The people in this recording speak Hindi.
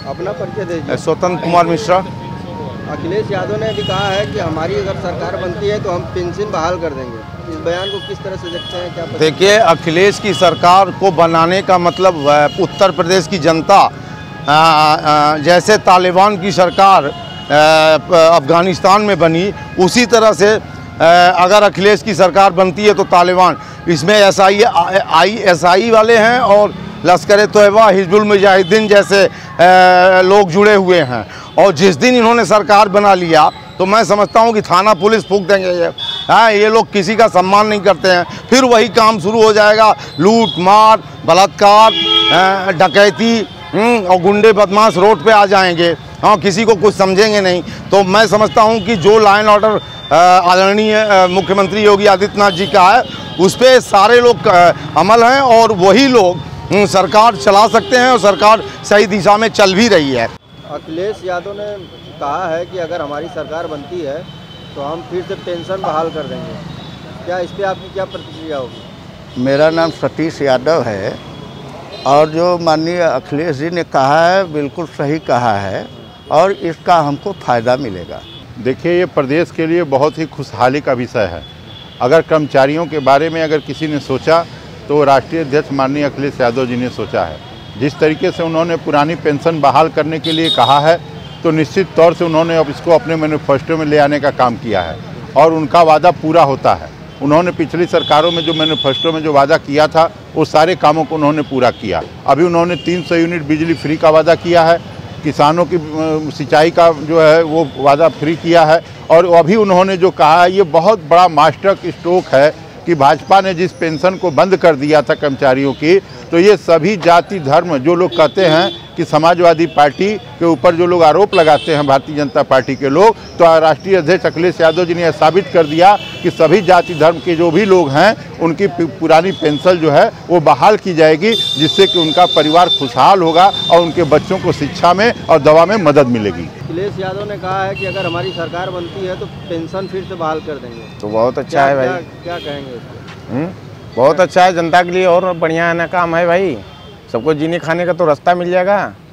अपना परिचय दीजिए। स्वतंत्र कुमार मिश्रा। अखिलेश यादव ने भी कहा है कि हमारी अगर सरकार बनती है तो हम पेंशन बहाल कर देंगे। इस बयान को किस तरह से देखते हैं, क्या देखिए, अखिलेश की सरकार को बनाने का मतलब उत्तर प्रदेश की जनता जैसे तालिबान की सरकार अफगानिस्तान में बनी, उसी तरह से अगर अखिलेश की सरकार बनती है तो तालिबान, इसमें ISI वाले हैं और लश्कर-ए-तोयबा, हिजबुल मुजाहिदीन जैसे लोग जुड़े हुए हैं। और जिस दिन इन्होंने सरकार बना लिया तो मैं समझता हूं कि थाना पुलिस फूंक देंगे। ये लोग किसी का सम्मान नहीं करते हैं। फिर वही काम शुरू हो जाएगा, लूट मार, बलात्कार, डकैती और गुंडे बदमाश रोड पे आ जाएंगे। किसी को कुछ समझेंगे नहीं। तो मैं समझता हूं कि जो लॉ एंड ऑर्डर आदरणीय मुख्यमंत्री योगी आदित्यनाथ जी का है, उस पर सारे लोग अमल हैं और वही लोग सरकार चला सकते हैं और सरकार सही दिशा में चल भी रही है। अखिलेश यादव ने कहा है कि अगर हमारी सरकार बनती है तो हम फिर से पेंशन बहाल कर देंगे। क्या इस पर आपकी क्या प्रतिक्रिया होगी? मेरा नाम सतीश यादव है और जो माननीय अखिलेश जी ने कहा है बिल्कुल सही कहा है और इसका हमको फ़ायदा मिलेगा। देखिए, ये प्रदेश के लिए बहुत ही खुशहाली का विषय है। अगर कर्मचारियों के बारे में अगर किसी ने सोचा तो राष्ट्रीय अध्यक्ष माननीय अखिलेश यादव जी ने सोचा है। जिस तरीके से उन्होंने पुरानी पेंशन बहाल करने के लिए कहा है, तो निश्चित तौर से उन्होंने अब इसको अपने मैनिफेस्टो में ले आने का काम किया है और उनका वादा पूरा होता है। उन्होंने पिछली सरकारों में जो मैनिफेस्टो में जो वादा किया था, वो सारे कामों को उन्होंने पूरा किया। अभी उन्होंने 300 यूनिट बिजली फ्री का वादा किया है, किसानों की सिंचाई का जो है वो वादा फ्री किया है। और अभी उन्होंने जो कहा है, ये बहुत बड़ा मास्टर स्ट्रोक है कि भाजपा ने जिस पेंशन को बंद कर दिया था कर्मचारियों की, तो ये सभी जाति धर्म जो लोग कहते हैं कि समाजवादी पार्टी के ऊपर जो लोग आरोप लगाते हैं भारतीय जनता पार्टी के लोग, तो राष्ट्रीय अध्यक्ष अखिलेश यादव जी ने यह साबित कर दिया कि सभी जाति धर्म के जो भी लोग हैं उनकी पुरानी पेंशन जो है वो बहाल की जाएगी, जिससे कि उनका परिवार खुशहाल होगा और उनके बच्चों को शिक्षा में और दवा में मदद मिलेगी। अखिलेश यादव ने कहा है कि अगर हमारी सरकार बनती है तो पेंशन फिर से बहाल कर देंगे। तो बहुत अच्छा है भाई। क्या कहेंगे इसको? बहुत अच्छा है, जनता के लिए और बढ़िया है ना काम है भाई। सबको जीने खाने का तो रास्ता मिल जाएगा।